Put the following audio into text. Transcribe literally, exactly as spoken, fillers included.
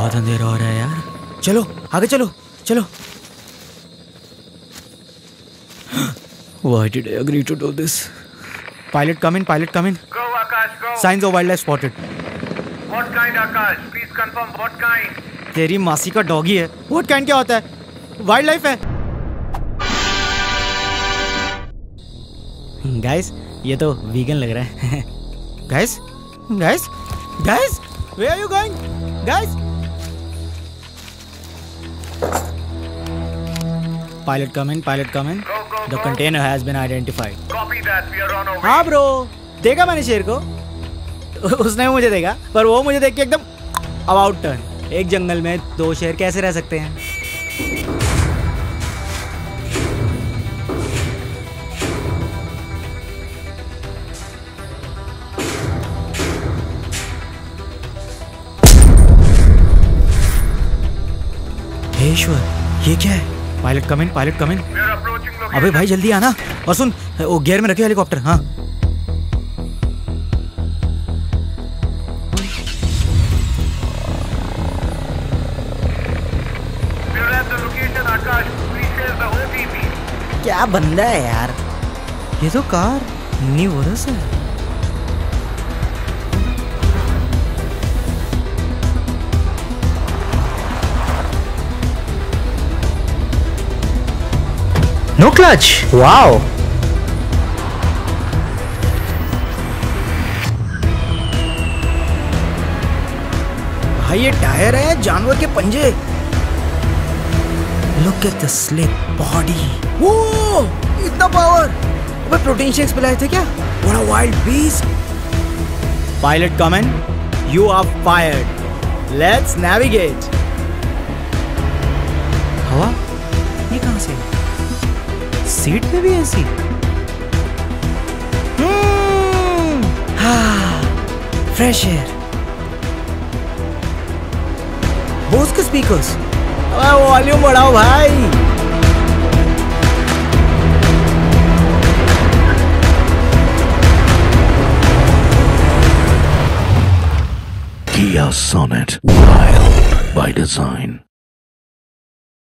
बहुत अंधेरा हो रहा है यार। चलो आगे चलो चलो। Why did I agree to do this? Pilot come in, pilot come in. Go Akash, go. Signs of wildlife spotted. What kind Akash? Please confirm what kind. तेरी मासी का डॉगी है। What kind क्या होता है? वाइल्ड लाइफ है। Guys, ये तो वीगन लग रहा है। Guys, guys, guys, where are you going? Guys. Pilot come in, pilot come in. Go, go, The go. container has been identified. Copy that. We are on our way. हाँ bro, देखा मैंने शेर को। उसने मुझे देखा, पर वो मुझे देख के एकदम अबाउट टर्न। एक जंगल में दो शेर कैसे रह सकते हैं? हे ईश्वर, ये क्या है? Pilot come in, pilot come in. We are approaching location. अबे भाई जल्दी आना। और सुन, वो गियर में रखियो हेलीकॉप्टर। हाँ We are at the location Akash. Please share the O T P. क्या बंदा है यार। ये तो कार न्यू वर्स है। No clutch. वाओ। भाई ये टायर है जानवर के पंजे। Look at the slip body. वो इतना पावर। अबे प्रोटीन शेक्स पिलाए थे क्या? What a wild beast. Pilot come in, you are fired. Let's navigate. हवा ये कहां से? सीट में भी ऐसी। Fresh air. बोस के स्पीकर्स। वॉल्यूम बढ़ाओ भाई। Kia Sonet, wild by design.